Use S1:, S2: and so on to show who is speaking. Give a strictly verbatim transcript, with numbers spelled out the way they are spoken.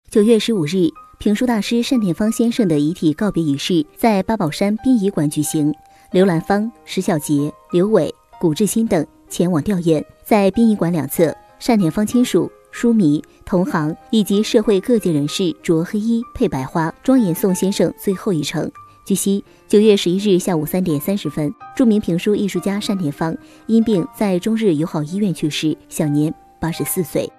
S1: 九月十五日，评书大师单田芳先生的遗体告别仪式在八宝山殡仪馆举行。刘兰芳、石小杰、刘伟、古志新等前往吊唁。在殡仪馆两侧，单田芳亲属、书迷、同行以及社会各界人士着黑衣配白花，庄严送先生最后一程。据悉，九月十一日下午三点三十分，著名评书艺术家单田芳因病在中日友好医院去世，享年八十四岁。